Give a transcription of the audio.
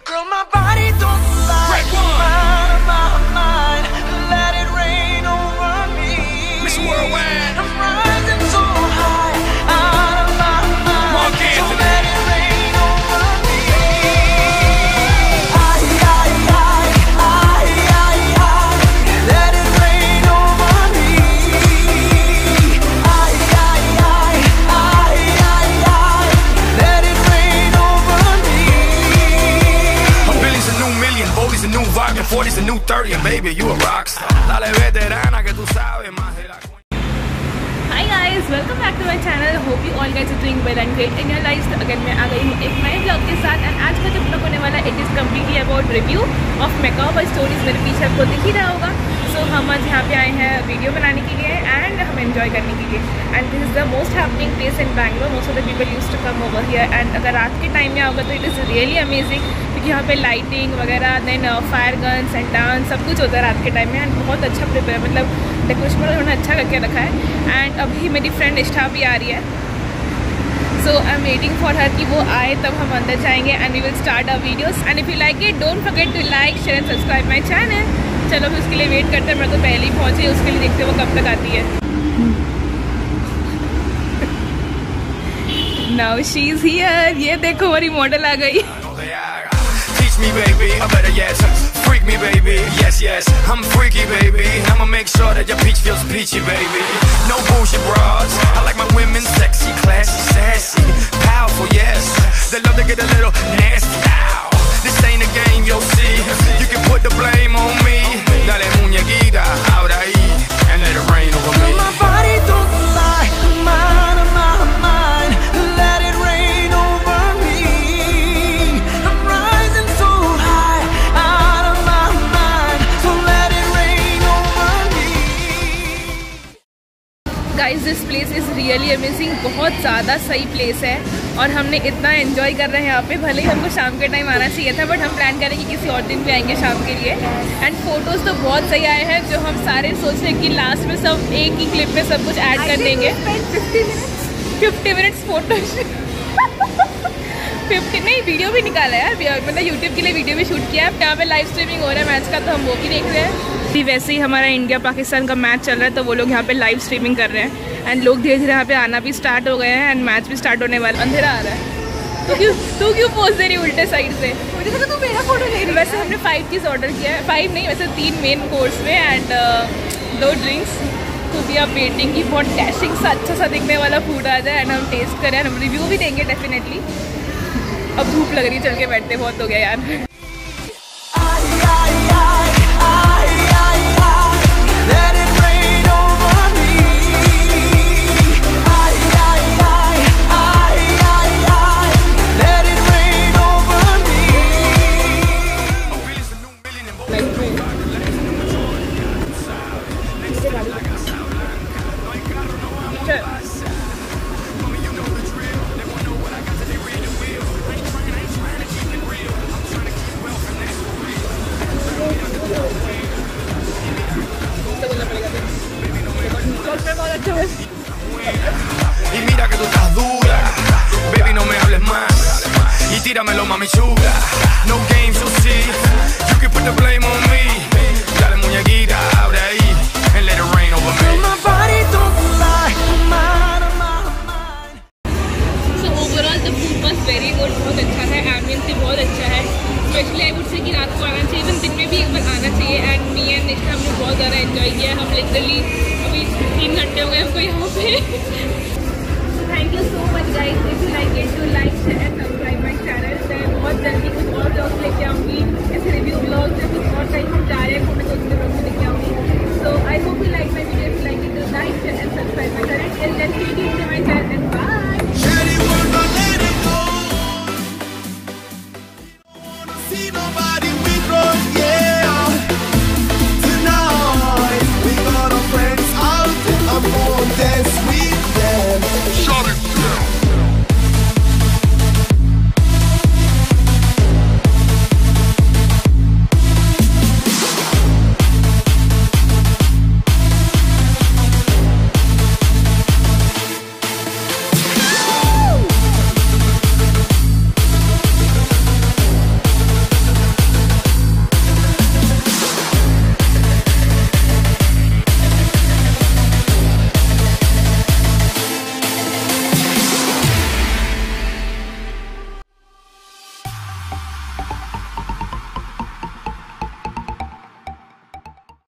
Girl, my body don't lie. Out of my mind, let it rain over me. Miss Worldwide, I'm rising so high. Out of my mind, so let it rain over me. Let it rain over me. Let it rain over me. A billion's a new million, Boldy's a new vibe, and 40's a new 30, and baby, you a rockstar. Dale veterana que tú sabes más de la. Hi guys, welcome back to my channel. Hope you all guys are doing well and great in your lives. तो अगर मैं आ गई हूँ एक नए blog के साथ and आज का जो ब्लॉग होने वाला है it is completely about review of Macaw By Stories. मेरे पीछे आपको दिख ही रहा होगा. सो हम आज यहाँ पे आए हैं वीडियो बनाने के लिए एंड हम एंजॉय करने के लिए. And this is the most happening place in Bangalore. Most of the people used to come over here. And अगर रात के टाइम में आओगे तो इट इज़ रियली अमेजिंग क्योंकि यहाँ पे लाइटिंग वगैरह then fire guns and dance सब कुछ होता है रात के टाइम में. एंड बहुत अच्छा प्रिपेयर मतलब डेकोरेशन उन्होंने अच्छा करके रखा है. एंड अभी मेरी फ्रेंड निष्ठा भी आ रही है. So I am waiting for her कि वो आए तब हम अंदर जाएंगे and we will start our videos. And if you like it don't forget to like share and subscribe my channel. चलो फिर उसके लिए वेट करते हैं. मैं तो पहले ही पहुँची, उसके लिए देखते हैं वो कब तक आती है. Now she is here. ये देखो हमारी मॉडल आ गई. Me baby, I better yes. Freak me baby, yes yes. I'm freaky baby. I'ma make sure that your peach feels peachy baby. No bullshit bras. I like my women sexy, classy, sassy, powerful. Yes, they love to get a little nasty. Ow. This ain't a game, you'll see. You can put the blame on me. Dale muñequita, ahora ahí, and let it rain over me. My body don't lie. I'm out of my mind. Let it rain over me. I'm rising so high. Out of my mind. So let it rain over me. Guys this place is really amazing. बहुत ज़्यादा सही place है और हमने इतना enjoy कर रहे हैं यहाँ पे. भले ही हमको शाम के टाइम आना चाहिए था बट हम प्लान करें कि किसी और दिन भी आएंगे शाम के लिए. एंड फोटोज़ तो बहुत सही आए हैं जो हम सारे सोच रहे हैं कि लास्ट में सब एक ही क्लिप में सब कुछ ऐड कर देंगे. 50 मिनट्स फोटो 50 नहीं वीडियो भी निकाला है यार. मतलब यूट्यूब के लिए वीडियो भी शूट किया है. यहाँ पे लाइव स्ट्रीमिंग हो रहा है मैच का तो हम वो भी देख रहे हैं. वैसे ही हमारा इंडिया पाकिस्तान का मैच चल रहा है तो वो लोग यहाँ पे लाइव स्ट्रीमिंग कर रहे हैं. एंड लोग धीरे धीरे यहाँ पे आना भी स्टार्ट हो गए हैं एंड मैच भी स्टार्ट होने वाला. अंधेरा आ रहा है. तू क्यों पोज दे रही उल्टे साइड से? मुझे तो तू मेरा फोटो ले रही. वैसे हमने 5 चीज़ ऑर्डर किया है. 5 नहीं वैसे 3 मेन कोर्स में एंड 2 ड्रिंक्स. तो भी आप वेटिंग की बहुत डैशिंग सा अच्छा सा दिखने वाला फूड आ जाए एंड हम टेस्ट करें. हम रिव्यू भी देंगे डेफिनेटली. अब धूप लग रही है चल के बैठते बहुत हो गया यार. Let it rain over me. Let it rain over me. Y mira que tú estás dura, baby no me hables más. Y tíramelo mami chula. No games you'll see. You can put the blame on me. Dale muñequita, abre ahí, and let it rain over me. My body don't lie. I'm out of my mind. So overall the food was very good. बहुत अच्छा है. Ambience भी बहुत अच्छा है. Specially I would say कि रात को आना चाहिए. इवन दिन में भी एक बार आना चाहिए. एंड मी एंड निष्ठा हमने बहुत ज़्यादा एंजॉय किया. हम लिटरली अभी 3 घंटे हो गए हमको यहाँ पे. Thank you so much guys. If you like it to like share and subscribe my channel. मैं बहुत जल्दी कुछ और ब्लॉग्स लेके आऊँगी. ऐसे रिव्यू ब्लॉग्स या कुछ और कहीं हम जा रहे हैं फोटो सोचने ब्लॉग में लेके आऊँगी. So I hope you like my video. If you like it to like share and subscribe my channel. Till then keep to my channel and bye. See nobody.